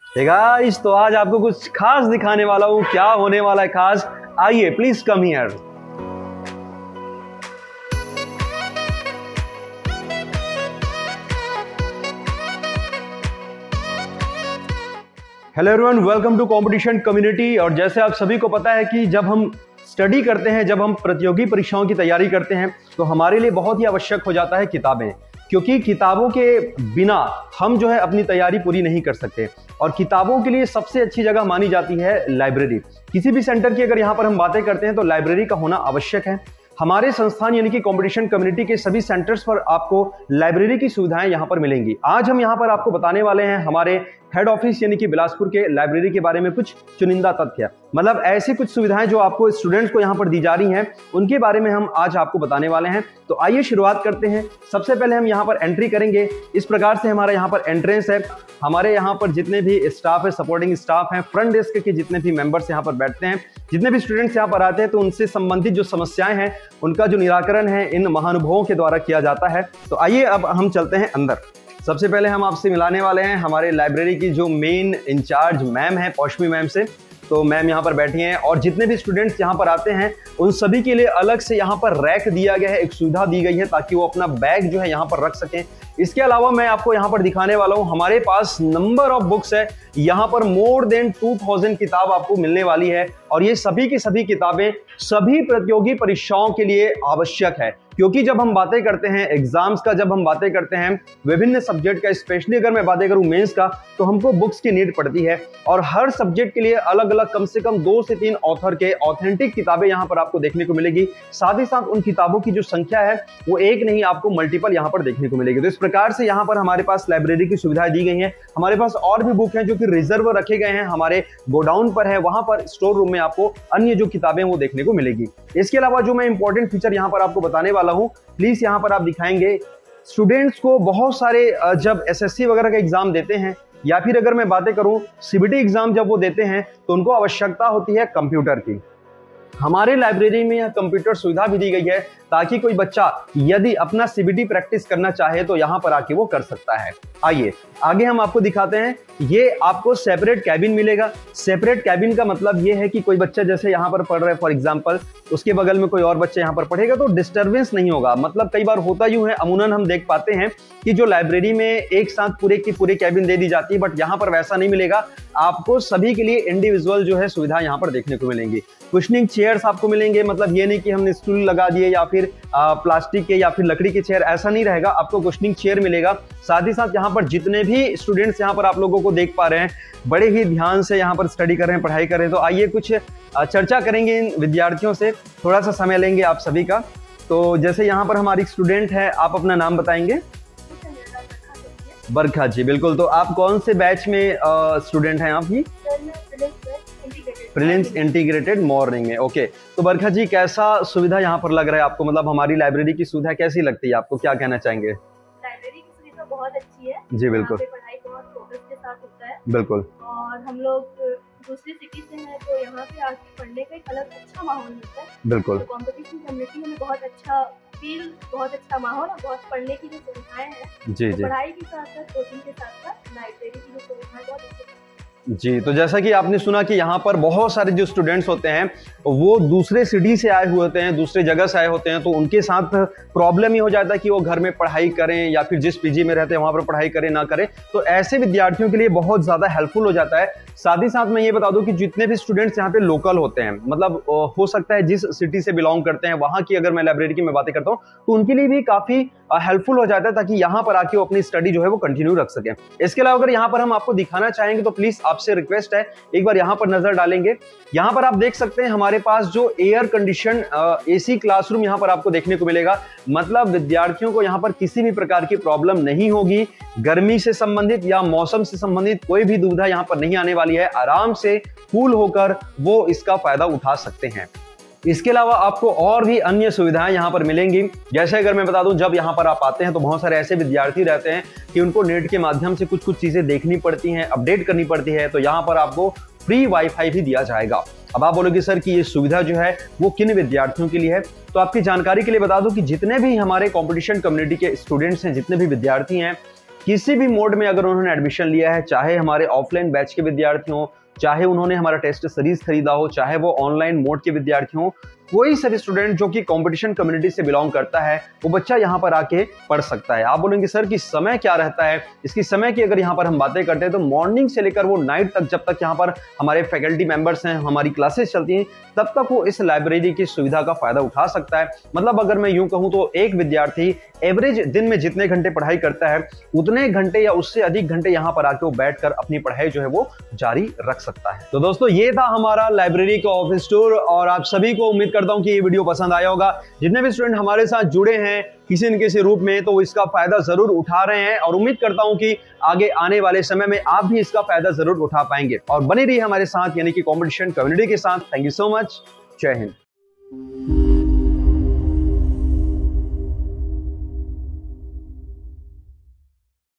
Hey guys, तो आज आपको कुछ खास दिखाने वाला हूं। क्या होने वाला है खास, आइए please come here. Hello everyone, welcome to competition community. और जैसे आप सभी को पता है कि जब हम स्टडी करते हैं, जब हम प्रतियोगी परीक्षाओं की तैयारी करते हैं, तो हमारे लिए बहुत ही आवश्यक हो जाता है किताबें, क्योंकि किताबों के बिना हम जो है अपनी तैयारी पूरी नहीं कर सकते। और किताबों के लिए सबसे अच्छी जगह मानी जाती है लाइब्रेरी। किसी भी सेंटर की अगर यहाँ पर हम बातें करते हैं तो लाइब्रेरी का होना आवश्यक है। हमारे संस्थान यानी कि कंपटीशन कम्युनिटी के सभी सेंटर्स पर आपको लाइब्रेरी की सुविधाएं यहाँ पर मिलेंगी। आज हम यहाँ पर आपको बताने वाले हैं हमारे हेड ऑफिस यानी कि बिलासपुर के लाइब्रेरी के बारे में कुछ चुनिंदा तथ्य, मतलब ऐसी कुछ सुविधाएं जो आपको स्टूडेंट्स को यहाँ पर दी जा रही हैं, उनके बारे में हम आज आपको बताने वाले हैं। तो आइए शुरुआत करते हैं। सबसे पहले हम यहाँ पर एंट्री करेंगे। इस प्रकार से हमारा यहाँ पर एंट्रेंस है। हमारे यहाँ पर जितने भी स्टाफ है, सपोर्टिंग स्टाफ है, फ्रंट डेस्क के जितने भी मेंबर्स यहाँ पर बैठते हैं, जितने भी स्टूडेंट्स यहाँ पर आते हैं, तो उनसे संबंधित जो समस्याएं हैं उनका जो निराकरण है इन महानुभावों के द्वारा किया जाता है। तो आइए अब हम चलते हैं अंदर। सबसे पहले हम आपसे मिलाने वाले हैं हमारे लाइब्रेरी की जो मेन इंचार्ज मैम है, पौष्मी मैम से। तो मैम यहाँ पर बैठी हैं और जितने भी स्टूडेंट्स यहाँ पर आते हैं उन सभी के लिए अलग से यहाँ पर रैक दिया गया है, एक सुविधा दी गई है ताकि वो अपना बैग जो है यहाँ पर रख सकें। इसके अलावा मैं आपको यहाँ पर दिखाने वाला हूँ, हमारे पास नंबर ऑफ बुक्स है। यहाँ पर मोर देन 2000 किताब आपको मिलने वाली है और ये सभी की सभी किताबें सभी प्रतियोगी परीक्षाओं के लिए आवश्यक है। क्योंकि जब हम बातें करते हैं एग्जाम्स का, जब हम बातें करते हैं विभिन्न सब्जेक्ट का, स्पेशली अगर मैं बातें करूं मेंस का, तो हमको बुक्स की नीड पड़ती है। और हर सब्जेक्ट के लिए अलग अलग कम से कम 2 से 3 ऑथर के ऑथेंटिक किताबें यहाँ पर आपको देखने को मिलेगी। साथ ही साथ उन किताबों की जो संख्या है वो एक नहीं, आपको मल्टीपल यहाँ पर देखने को मिलेगी। तो इस प्रकार से यहाँ पर हमारे पास लाइब्रेरी की सुविधाएं दी गई हैं। हमारे पास और भी बुक हैं जो कि रिजर्व रखे गए हैं, हमारे गोडाउन पर है, वहां पर स्टोर रूम में आपको अन्य जो किताबें वो देखने को मिलेगी। इसके अलावा जो मैं इंपॉर्टेंट फीचर यहाँ पर आपको बताने वाला हूँ, प्लीज यहाँ पर आप दिखाएंगे। स्टूडेंट्स को बहुत सारे जब एसएससी वगैरह का एग्जाम देते हैं या फिर अगर मैं बातें करूं सीबीटी एग्जाम जब वो देते हैं तो उनको आवश्यकता होती है कंप्यूटर की। हमारे लाइब्रेरी में यह कंप्यूटर सुविधा भी दी गई है ताकि कोई बच्चा यदि अपना सीबीटी प्रैक्टिस करना चाहे तो यहाँ पर आके वो कर सकता है। आइए आगे हम आपको दिखाते हैं। ये आपको सेपरेट कैबिन मिलेगा। सेपरेट कैबिन का मतलब ये है कि कोई बच्चा जैसे यहाँ पर पढ़ रहा है फॉर एग्जांपल, उसके बगल में कोई और बच्चा यहाँ पर पढ़ेगा तो डिस्टर्बेंस नहीं होगा। मतलब कई बार होता यूं है, अमूमन हम देख पाते हैं कि जो लाइब्रेरी में एक साथ पूरे की पूरे कैबिन दे दी जाती है, बट यहाँ पर वैसा नहीं मिलेगा। आपको सभी के लिए इंडिविजुअल जो है सुविधा यहाँ पर देखने को मिलेंगी। कुशनिंग चेयर्स आपको मिलेंगे, मतलब ये नहीं कि हमने स्टूल लगा दिए या फिर प्लास्टिक के या फिर लकड़ी के चेयर, ऐसा नहीं रहेगा। आपको कुशनिंग चेयर मिलेगा। साथ ही साथ यहाँ पर जितने भी स्टूडेंट्स यहाँ पर आप लोगों को देख पा रहे हैं, बड़े ही ध्यान से यहाँ पर स्टडी कर रहे हैं, पढ़ाई कर रहे हैं। तो आइए कुछ चर्चा करेंगे इन विद्यार्थियों से, थोड़ा सा समय लेंगे आप सभी का। तो जैसे यहाँ पर हमारी स्टूडेंट है, आप अपना नाम बताएंगे। बरखा जी, बिल्कुल। तो आप कौन से बैच में स्टूडेंट हैं आपकी? प्रीलिम्स इंटीग्रेटेड मॉर्निंग में। ओके, तो बरखा जी कैसा सुविधा यहाँ पर लग रहा है आपको, मतलब हमारी लाइब्रेरी की सुविधा कैसी लगती है आपको, क्या कहना चाहेंगे? लाइब्रेरी की सुविधा बहुत अच्छी है जी बिल्कुल। पढ़ाई बहुत फोकस के साथ होता है बिल्कुल। और हम लोग दूसरी सिटी से हैं तो यहाँ पे आके पढ़ने का एक अलग अच्छा माहौल मिलता है। बिल्कुल। तो कंपटीशन कम्युनिटी में बहुत अच्छा फील, बहुत अच्छा माहौल और बहुत पढ़ने की जो सुविधाएं हैं, जी जी। पढ़ाई के साथ साथ कोचिंग के साथ साथ लाइब्रेरी की जो सुविधाएं बहुत अच्छी। जी, तो जैसा कि आपने सुना कि यहाँ पर बहुत सारे जो स्टूडेंट्स होते हैं वो दूसरे सिटी से आए हुए होते हैं, दूसरे जगह से आए होते हैं, तो उनके साथ प्रॉब्लम ही हो जाता है कि वो घर में पढ़ाई करें या फिर जिस पीजी में रहते हैं वहाँ पर पढ़ाई करें ना करें। तो ऐसे विद्यार्थियों के लिए बहुत ज़्यादा हेल्पफुल हो जाता है। साथ ही साथ मैं ये बता दूं कि जितने भी स्टूडेंट्स यहाँ पे लोकल होते हैं, मतलब हो सकता है जिस सिटी से बिलोंग करते हैं वहाँ की अगर मैं लाइब्रेरी की मैं बातें करता हूँ तो उनके लिए भी काफ़ी हेल्पफुल हो जाता है ताकि यहाँ पर आके वो अपनी स्टडी जो है वो कंटिन्यू रख सकें। इसके अलावा अगर यहाँ पर हम आपको दिखाना चाहेंगे तो प्लीज़ आपसे रिक्वेस्ट है, एक बार यहाँ पर नजर डालेंगे। यहाँ पर आप देख सकते हैं हमारे पास जो एयर कंडीशन एसी क्लासरूम यहाँ पर आपको देखने को मिलेगा। मतलब विद्यार्थियों को यहाँ पर किसी भी प्रकार की प्रॉब्लम नहीं होगी। गर्मी से संबंधित या मौसम से संबंधित कोई भी दुविधा यहाँ पर नहीं आने वाली है। आराम से कूल होकर वो इसका फायदा उठा सकते हैं। इसके अलावा आपको और भी अन्य सुविधाएं यहाँ पर मिलेंगी। जैसे अगर मैं बता दूं, जब यहाँ पर आप आते हैं तो बहुत सारे ऐसे विद्यार्थी रहते हैं कि उनको नेट के माध्यम से कुछ चीजें देखनी पड़ती हैं, अपडेट करनी पड़ती है, तो यहाँ पर आपको फ्री वाईफाई भी दिया जाएगा। अब आप बोलोगे सर कि ये सुविधा जो है वो किन विद्यार्थियों के लिए है, तो आपकी जानकारी के लिए बता दूं कि जितने भी हमारे कंपटीशन कम्युनिटी के स्टूडेंट्स हैं, जितने भी विद्यार्थी हैं, किसी भी मोड में अगर उन्होंने एडमिशन लिया है, चाहे हमारे ऑफलाइन बैच के विद्यार्थी हों, चाहे उन्होंने हमारा टेस्ट सीरीज खरीदा हो, चाहे वो ऑनलाइन मोड के विद्यार्थी हों, कोई सा भी स्टूडेंट जो कि कंपटीशन कम्युनिटी से बिलोंग करता है वो बच्चा यहाँ पर आके पढ़ सकता है। आप बोलेंगे सर कि समय क्या रहता है इसकी? समय की अगर यहाँ पर हम बातें करते हैं तो मॉर्निंग से लेकर वो नाइट तक, जब तक यहाँ पर हमारे फैकल्टी मेंबर्स हैं, हमारी क्लासेस चलती हैं, तब तक वो इस लाइब्रेरी की सुविधा का फायदा उठा सकता है। मतलब अगर मैं यूं कहूं तो एक विद्यार्थी एवरेज दिन में जितने घंटे पढ़ाई करता है उतने घंटे या उससे अधिक घंटे यहाँ पर आके वो बैठकर अपनी पढ़ाई जो है वो जारी रख सकता है। तो दोस्तों ये था हमारा लाइब्रेरी का ऑफिस टूर और आप सभी को उम्मीद करता हूं कि ये वीडियो पसंद आया होगा। जितने भी स्टूडेंट हमारे साथ जुड़े हैं किसी न किसी रूप में तो इसका फायदा जरूर उठा रहे हैं और उम्मीद करता हूं कि आगे आने वाले समय में आप भी इसका फायदा जरूर उठा पाएंगे। और बने रहिए हमारे साथ यानी कि कंपटीशन कम्युनिटी के साथ। Thank you so much. जय हिंद।